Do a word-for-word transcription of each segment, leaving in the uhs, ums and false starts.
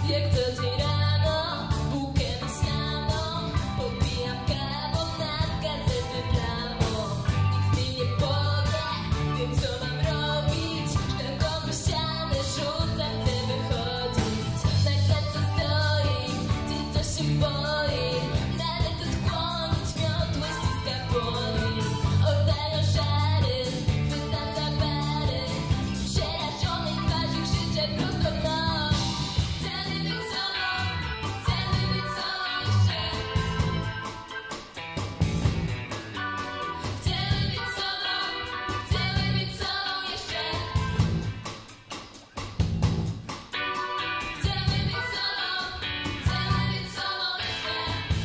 Jak co dzień rano, bułkę na śniadano, popijam kawą nad gazety plamo. Nikt mi nie powie, wiem co mam robić, szklanką po ścianę rzucam, chcę wychodzić. Na klatce stoi, dzień co się boi, nawet odkłonić miotłę ściska płoni. Oddają szary, chwytam za bary, przerażonej twarzy krzyczę prosto w nos. Chcemy być sobą, chcemy być sobą jeszcze. Chcemy być sobą, chcemy być sobą jeszcze. Chcemy być sobą, chcemy być sobą jeszcze.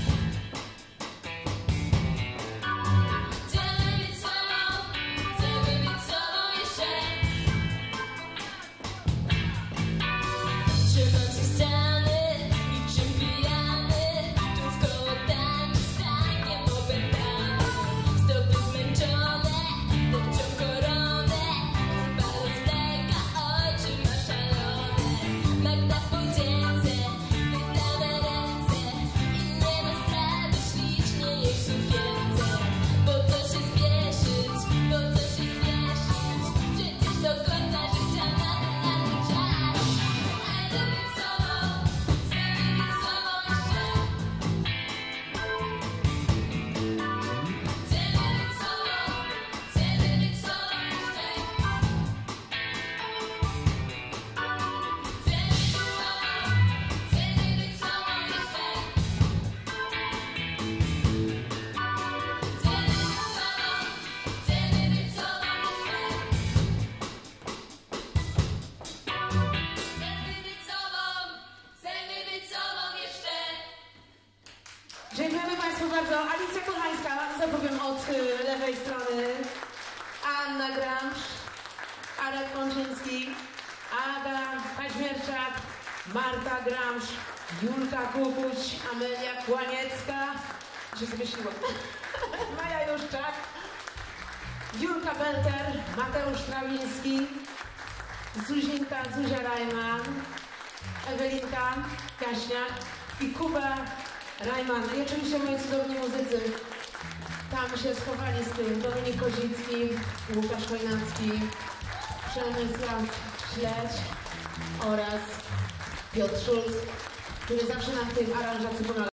Chcemy być sobą, chcemy być sobą jeszcze. Trzymam się ściany, niczym pijany, tu wkoło tańczy tańkiem opętany. Stopy zmęczone, depczą koronę, chyba rozlega, oczy ma szalone. Magda w podzięce, wydane ręce i nie ma sprawy, ślicznie jej w sukience. Po co się spieszyć, po co się spieszyć, przecież do końca życia mamy na to czas. Chcemy być sobą, chcemy być sobą jeszcze. Chcemy być sobą, chcemy być sobą jeszcze. Chcemy być sobą, chcemy być sobą jeszcze. Chcemy być sobą, chcemy być sobą jeszcze. Chcemy być sobą, chcemy być sobą jeszcze. Dziękujemy Państwu bardzo. Alicja Kochańska, zapowiem od y, lewej strony. Anna Gramsz, Arek Mączyński, Ada Kaźmierczak, Marta Gramsz, Julka Kukuś, Amelia Kłaniecka, że zmyśliłam, Maja Juszczak, Julka Belter, Mateusz Trawiński, Zuzinka Zuzia Rajman, Ewelinka Kaśniak i Kuba Rajman. I oczywiście moi cudowni muzycy. Tam się schowali z tym Dominik Kozicki, Łukasz Chojnacki, Przemysław Śledź oraz Piotr Szulc, który zawsze nam w tej aranżacji pomaga.